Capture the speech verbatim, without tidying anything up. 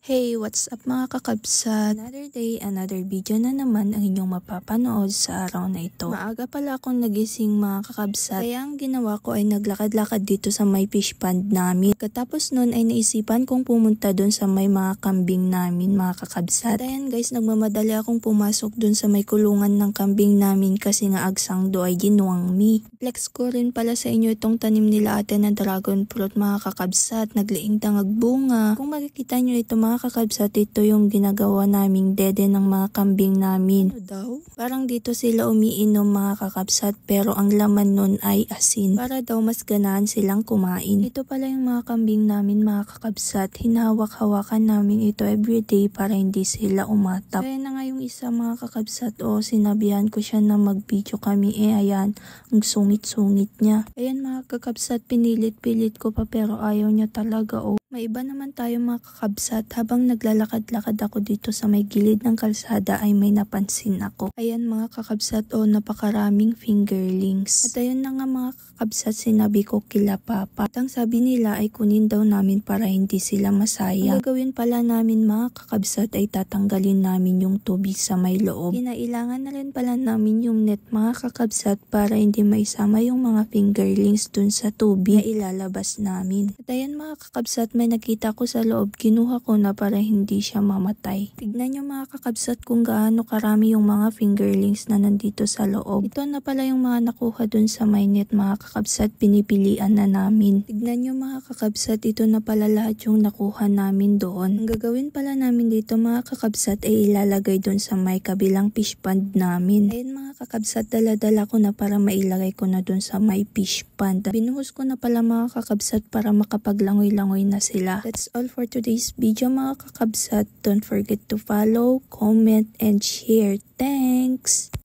Hey, what's up mga kakabsat? Another day, another video na naman ang inyong mapapanood sa araw na ito. Maaga pala akong nagising mga kakabsat, kaya ang ginawa ko ay naglakad-lakad dito sa may fish pond namin. Katapos nun ay naisipan kong pumunta dun sa may mga kambing namin mga kakabsat. At ayan guys, nagmamadali akong pumasok dun sa may kulungan ng kambing namin kasi nga agsang do ay ginuwang mi. Flex ko rin pala sa inyo itong tanim nila ate na dragon fruit mga kakabsat, nagliing tangag bunga. Kung makikita nyo ito mga kakabsat, ito yung ginagawa naming dede ng mga kambing namin. Ano daw? Parang dito sila umiinom mga kakabsat pero ang laman nun ay asin para daw mas ganahan silang kumain. Ito pala yung mga kambing namin mga kakabsat, hinahawak-hawakan namin ito everyday para hindi sila umatap. Kaya na nga yung isa mga kakabsat o sinabihan ko siya na mag-video kami, eh ayan, ang sungit-sungit niya. Ayan mga kakabsat, pinilit-pilit ko pa pero ayaw niya talaga o. May iba naman tayo mga kakabsat, habang naglalakad-lakad ako dito sa may gilid ng kalsada ay may napansin ako. Ayan mga kakabsat o, napakaraming fingerlings. At ayun na nga mga kakabsat, sinabi ko kila papa. At ang sabi nila ay kunin daw namin para hindi sila masayang. Ang gagawin pala namin mga kakabsat ay tatanggalin namin yung tubig sa may loob. Kinailangan na rin pala namin yung net mga kakabsat para hindi maisama yung mga fingerlings dun sa tubig na ilalabas namin. At ayan mga kakabsat, may nakita ko sa loob, kinuha ko na para hindi siya mamatay. Tignan nyo mga kakabsat kung gaano karami yung mga fingerlings na nandito sa loob. Ito na pala yung mga nakuha dun sa may net mga kakabsat, pinipilian na namin. Tignan nyo mga kakabsat, ito na pala lahat yung nakuha namin doon. Ang gagawin pala namin dito mga kakabsat ay ilalagay dun sa may kabilang fish pond namin. Ayun mga kakabsat, dala-dala ko na para mailagay ko na dun sa may fish pond. Binuhos ko na pala mga kakabsat para makapaglangoy-langoy na sila. That's all for today's video mga kakabsat. Don't forget to follow, comment, and share. Thanks!